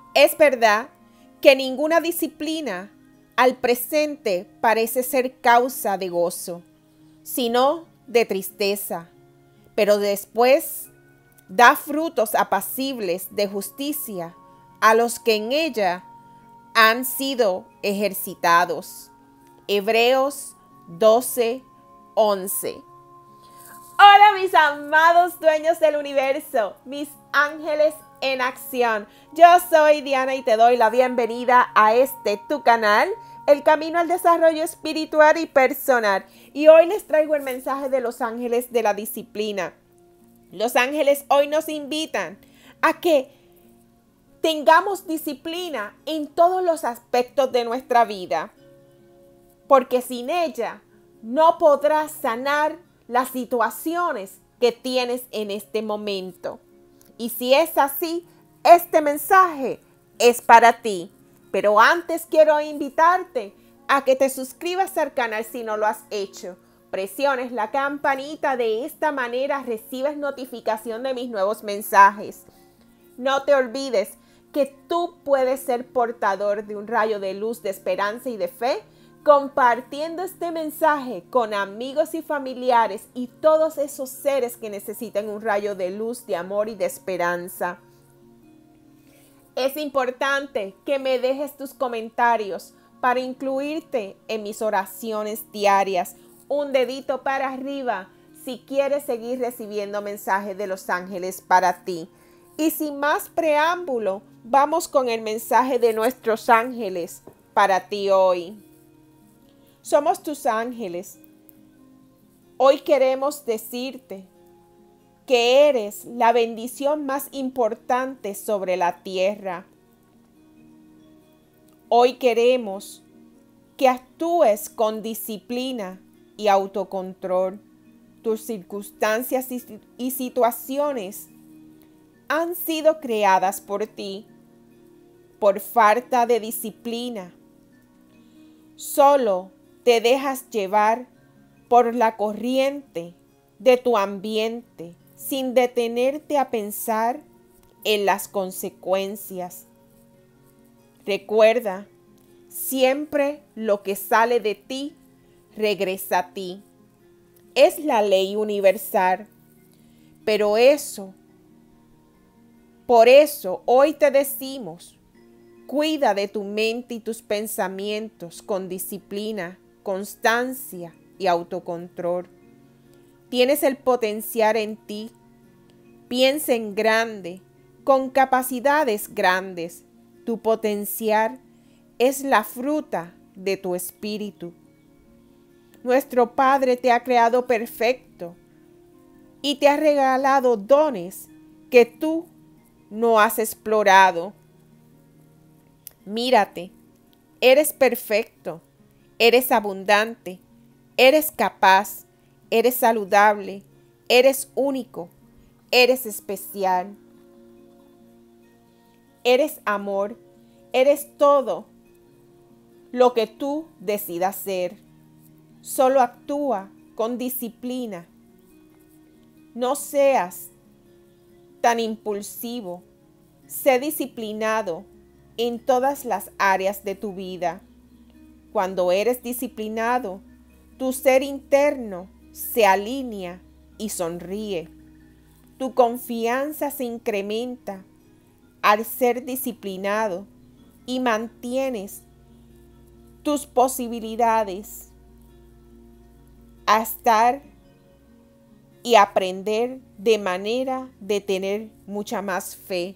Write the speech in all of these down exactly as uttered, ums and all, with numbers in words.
Es verdad que ninguna disciplina al presente parece ser causa de gozo, sino de tristeza, pero después da frutos apacibles de justicia a los que en ella han sido ejercitados. Hebreos doce, once. Hola mis amados dueños del universo, mis ángeles en acción. Yo soy Diana y te doy la bienvenida a este tu canal, El Camino al Desarrollo Espiritual y Personal. Y hoy les traigo el mensaje de los ángeles de la disciplina. Los ángeles hoy nos invitan a que tengamos disciplina en todos los aspectos de nuestra vida, porque sin ella no podrás sanar las situaciones que tienes en este momento. Y si es así, este mensaje es para ti. Pero antes quiero invitarte a que te suscribas al canal si no lo has hecho. Presiones la campanita, de esta manera recibes notificación de mis nuevos mensajes. No te olvides que tú puedes ser portador de un rayo de luz, de esperanza y de fe, compartiendo este mensaje con amigos y familiares y todos esos seres que necesitan un rayo de luz, de amor y de esperanza. Es importante que me dejes tus comentarios para incluirte en mis oraciones diarias. Un dedito para arriba si quieres seguir recibiendo mensajes de los ángeles para ti. Y sin más preámbulo, vamos con el mensaje de nuestros ángeles para ti hoy. Somos tus ángeles. Hoy queremos decirte que eres la bendición más importante sobre la tierra. Hoy queremos que actúes con disciplina y autocontrol. Tus circunstancias y situaciones han sido creadas por ti por falta de disciplina. Solo te dejas llevar por la corriente de tu ambiente sin detenerte a pensar en las consecuencias. Recuerda, siempre lo que sale de ti regresa a ti. Es la ley universal, pero eso, por eso hoy te decimos, cuida de tu mente y tus pensamientos con disciplina, constancia y autocontrol. Tienes el potencial en ti. Piensa en grande, con capacidades grandes. Tu potencial es la fruta de tu espíritu. Nuestro Padre te ha creado perfecto y te ha regalado dones que tú no has explorado. Mírate, eres perfecto, eres abundante, eres capaz, eres saludable, eres único, eres especial. Eres amor, eres todo lo que tú decidas ser. Solo actúa con disciplina. No seas tan impulsivo. Sé disciplinado en todas las áreas de tu vida. Cuando eres disciplinado, tu ser interno se alinea y sonríe. Tu confianza se incrementa al ser disciplinado y mantienes tus posibilidades a estar y aprender de manera de tener mucha más fe.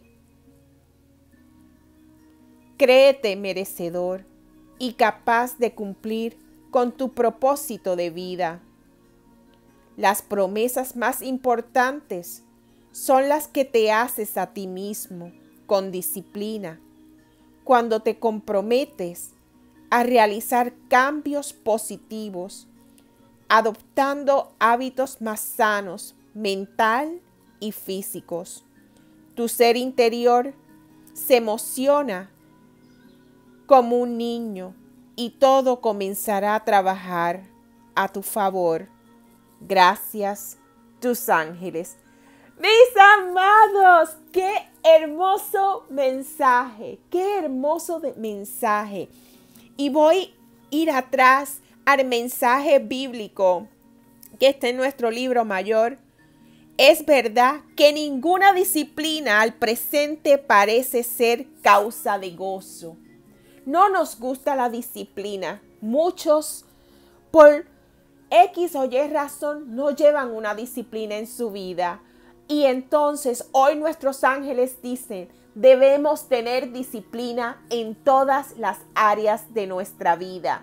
Créete merecedor y capaz de cumplir con tu propósito de vida. Las promesas más importantes son las que te haces a ti mismo con disciplina, cuando te comprometes a realizar cambios positivos, adoptando hábitos más sanos, mental y físicos. Tu ser interior se emociona como un niño y todo comenzará a trabajar a tu favor. Gracias, tus ángeles. Mis amados, qué hermoso mensaje, qué hermoso de mensaje. Y voy a ir atrás al mensaje bíblico que está en nuestro libro mayor. Es verdad que ninguna disciplina al presente parece ser causa de gozo. No nos gusta la disciplina. Muchos, por X o Y razón, no llevan una disciplina en su vida. Y entonces hoy nuestros ángeles dicen, debemos tener disciplina en todas las áreas de nuestra vida.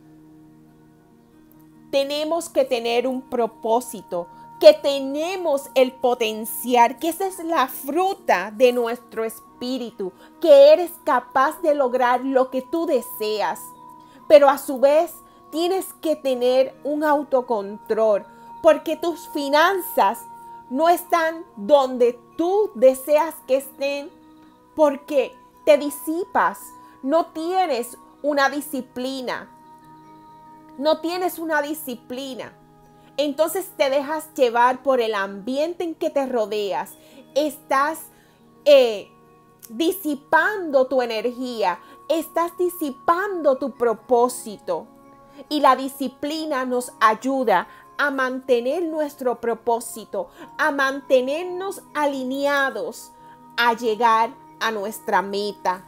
Tenemos que tener un propósito, que tenemos el potencial, que esa es la fruta de nuestro espíritu, que eres capaz de lograr lo que tú deseas. Pero a su vez tienes que tener un autocontrol, porque tus finanzas no están donde tú deseas que estén, porque te disipas, no tienes una disciplina, no tienes una disciplina. Entonces te dejas llevar por el ambiente en que te rodeas, estás eh, disipando tu energía, estás disipando tu propósito. Y la disciplina nos ayuda a mantener nuestro propósito, a mantenernos alineados, a llegar a nuestra meta.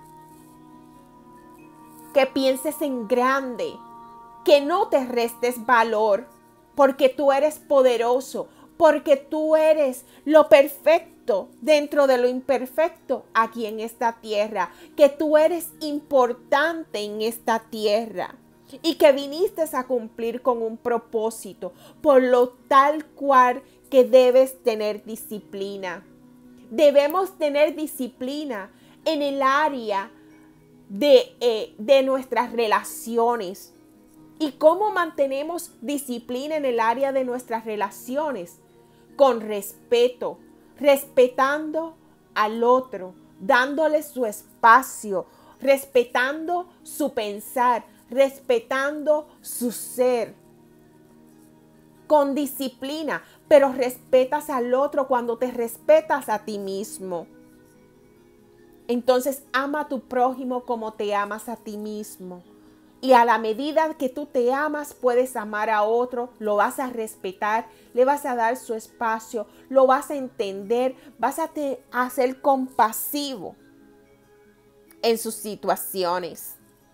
Que pienses en grande, que no te restes valor, porque tú eres poderoso, porque tú eres lo perfecto dentro de lo imperfecto aquí en esta tierra, que tú eres importante en esta tierra. Y que viniste a cumplir con un propósito, por lo tal cual que debes tener disciplina. Debemos tener disciplina en el área de, eh, de nuestras relaciones. ¿Y cómo mantenemos disciplina en el área de nuestras relaciones? Con respeto, respetando al otro, dándole su espacio, respetando su pensar, respetando su ser, con disciplina, pero respetas al otro cuando te respetas a ti mismo. Entonces ama a tu prójimo como te amas a ti mismo. Y a la medida que tú te amas, puedes amar a otro, lo vas a respetar, le vas a dar su espacio, lo vas a entender, vas a, te, a ser compasivo en sus situaciones.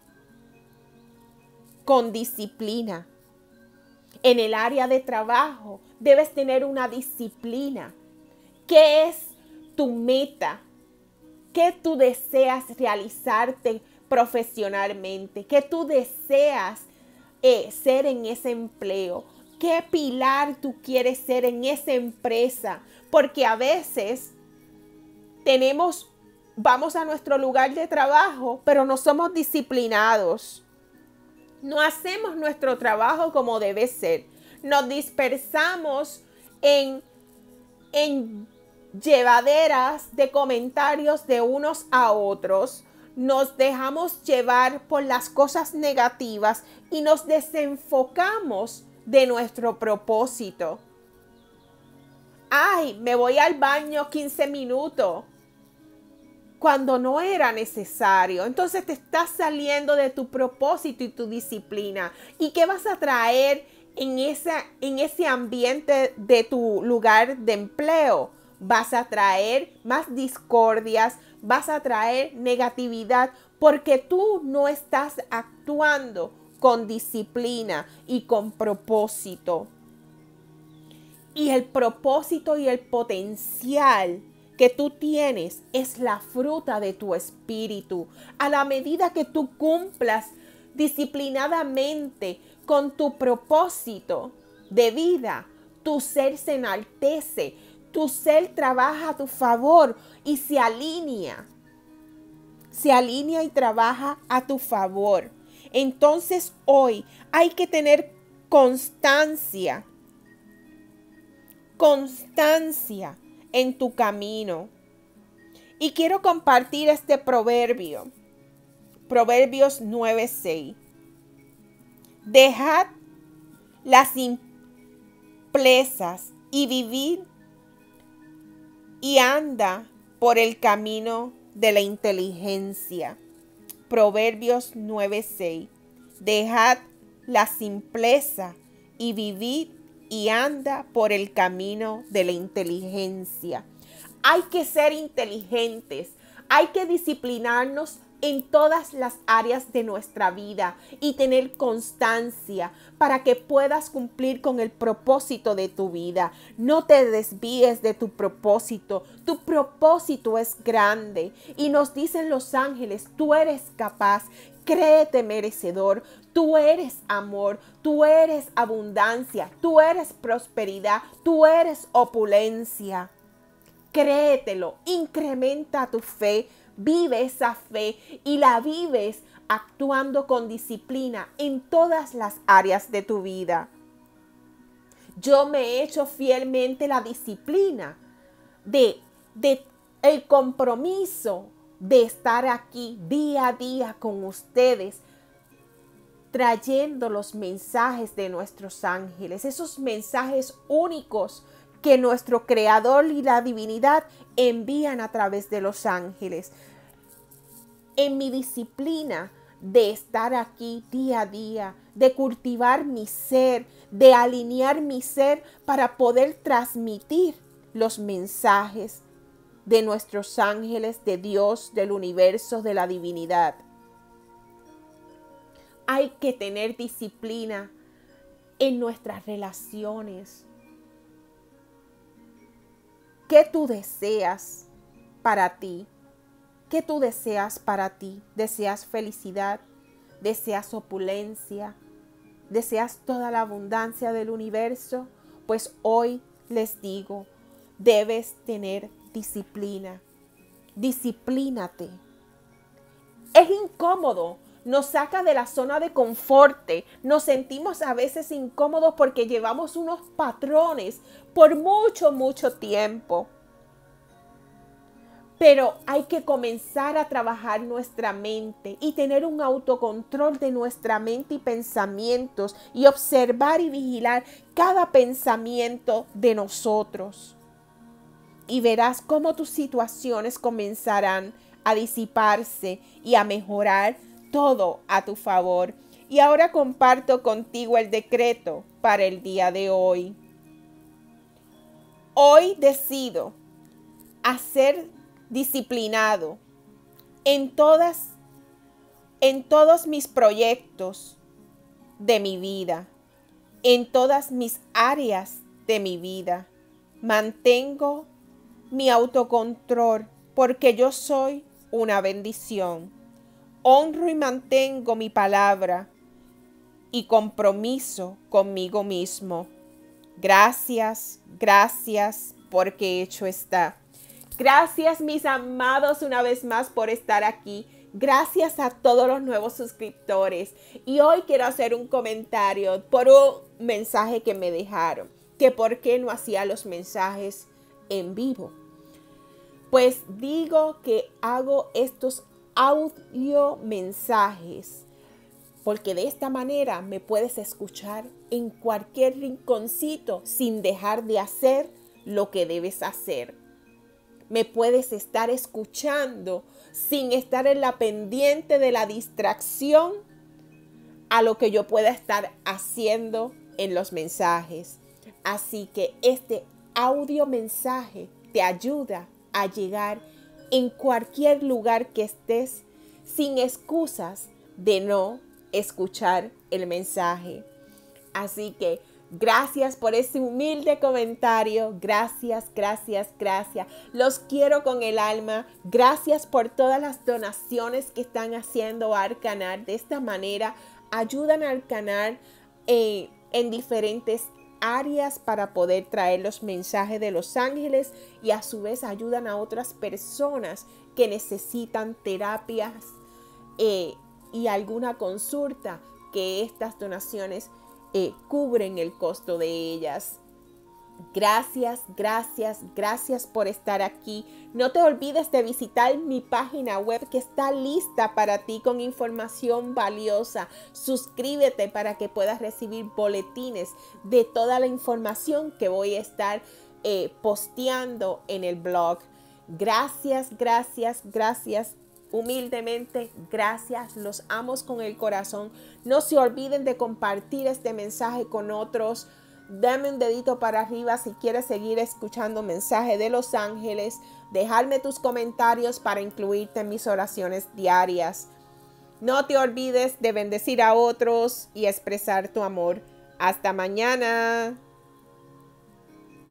Con disciplina. En el área de trabajo debes tener una disciplina. ¿Qué es tu meta? ¿Qué tú deseas realizarte profesionalmente? ¿Qué tú deseas eh, ser en ese empleo? ¿Qué pilar tú quieres ser en esa empresa? Porque a veces tenemos, vamos a nuestro lugar de trabajo, pero no somos disciplinados. No hacemos nuestro trabajo como debe ser. Nos dispersamos en, en llevaderas de comentarios de unos a otros. Nos dejamos llevar por las cosas negativas y nos desenfocamos de nuestro propósito. Ay, me voy al baño quince minutos. Cuando no era necesario. Entonces te estás saliendo de tu propósito y tu disciplina. ¿Y qué vas a traer en, esa, en ese ambiente de tu lugar de empleo? Vas a traer más discordias, vas a traer negatividad, porque tú no estás actuando con disciplina y con propósito. Y el propósito y el potencial que tú tienes es la fruta de tu espíritu. A la medida que tú cumplas disciplinadamente con tu propósito de vida, tu ser se enaltece, tu ser trabaja a tu favor y se alinea. Se alinea y trabaja a tu favor. Entonces hoy hay que tener constancia. Constancia en tu camino. Y quiero compartir este proverbio. Proverbios nueve seis. Dejad las simplezas y vivid y anda por el camino de la inteligencia. Proverbios nueve seis. Dejad la simpleza y vivid y anda por el camino de la inteligencia. Hay que ser inteligentes, hay que disciplinarnos en todas las áreas de nuestra vida y tener constancia para que puedas cumplir con el propósito de tu vida. No te desvíes de tu propósito. Tu propósito es grande y nos dicen los ángeles, tú eres capaz, créete merecedor, tú eres amor, tú eres abundancia, tú eres prosperidad, tú eres opulencia. Créetelo, incrementa tu fe. Vive esa fe y la vives actuando con disciplina en todas las áreas de tu vida. Yo me he hecho fielmente la disciplina de, de el compromiso de estar aquí día a día con ustedes, trayendo los mensajes de nuestros ángeles, esos mensajes únicos que nuestro Creador y la divinidad envían a través de los ángeles. En mi disciplina de estar aquí día a día, de cultivar mi ser, de alinear mi ser para poder transmitir los mensajes de nuestros ángeles, de Dios, del universo, de la divinidad. Hay que tener disciplina en nuestras relaciones. ¿Qué tú deseas para ti? ¿Qué tú deseas para ti? ¿Deseas felicidad? ¿Deseas opulencia? ¿Deseas toda la abundancia del universo? Pues hoy les digo, debes tener disciplina. Disciplínate. Es incómodo. Nos saca de la zona de confort. Nos sentimos a veces incómodos porque llevamos unos patrones por mucho, mucho tiempo. Pero hay que comenzar a trabajar nuestra mente y tener un autocontrol de nuestra mente y pensamientos y observar y vigilar cada pensamiento de nosotros. Y verás cómo tus situaciones comenzarán a disiparse y a mejorar todo a tu favor. Y ahora comparto contigo el decreto para el día de hoy. Hoy decido hacer disciplinado en todas, en todos mis proyectos de mi vida, en todas mis áreas de mi vida. Mantengo mi autocontrol porque yo soy una bendición. Honro y mantengo mi palabra y compromiso conmigo mismo. Gracias, gracias, porque hecho está. Gracias, mis amados, una vez más por estar aquí. Gracias a todos los nuevos suscriptores. Y hoy quiero hacer un comentario por un mensaje que me dejaron. Que por qué no hacía los mensajes en vivo. Pues digo que hago estos audio mensajes porque de esta manera me puedes escuchar en cualquier rinconcito sin dejar de hacer lo que debes hacer. Me puedes estar escuchando sin estar en la pendiente de la distracción a lo que yo pueda estar haciendo en los mensajes. Así que este audio mensaje te ayuda a llegar en cualquier lugar que estés sin excusas de no escuchar el mensaje. Así que gracias por ese humilde comentario. Gracias, gracias, gracias. Los quiero con el alma. Gracias por todas las donaciones que están haciendo al canal. De esta manera ayudan al canal eh, en diferentes áreas para poder traer los mensajes de los ángeles y a su vez ayudan a otras personas que necesitan terapias eh, y alguna consulta que estas donaciones eh, cubren el costo de ellas. Gracias, gracias, gracias por estar aquí. No te olvides de visitar mi página web que está lista para ti con información valiosa. Suscríbete para que puedas recibir boletines de toda la información que voy a estar eh, posteando en el blog. Gracias, gracias, gracias. Humildemente, gracias. Los amo con el corazón. No se olviden de compartir este mensaje con otros. Dame un dedito para arriba si quieres seguir escuchando mensaje de los ángeles. Dejarme tus comentarios para incluirte en mis oraciones diarias. No te olvides de bendecir a otros y expresar tu amor. Hasta mañana.